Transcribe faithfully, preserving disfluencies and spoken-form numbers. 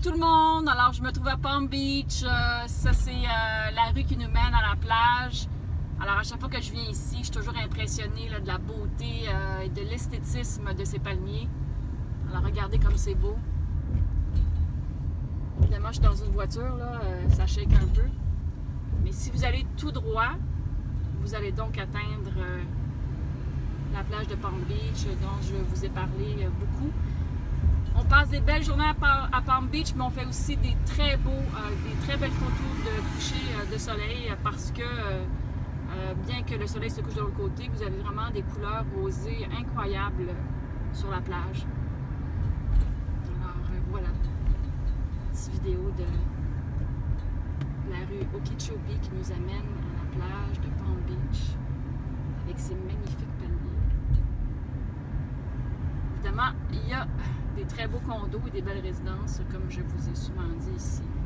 tout le monde! Alors je me trouve à Palm Beach, euh, ça c'est euh, la rue qui nous mène à la plage. Alors à chaque fois que je viens ici, je suis toujours impressionnée là, de la beauté euh, et de l'esthétisme de ces palmiers. Alors regardez comme c'est beau. Évidemment je suis dans une voiture, là, euh, ça shake un peu. Mais si vous allez tout droit, vous allez donc atteindre euh, la plage de Palm Beach dont je vous ai parlé euh, beaucoup. On passe des belles journées à Palm Beach, mais on fait aussi des très beaux, euh, des très belles photos de coucher euh, de soleil euh, parce que, euh, euh, bien que le soleil se couche de l'autre côté, vous avez vraiment des couleurs rosées incroyables sur la plage. Alors euh, voilà, petite vidéo de la rue Okeechobee qui nous amène à la plage de Palm Beach avec ses magnifiques palmiers. Évidemment, il y a des très beaux condos et des belles résidences, comme je vous ai souvent dit ici.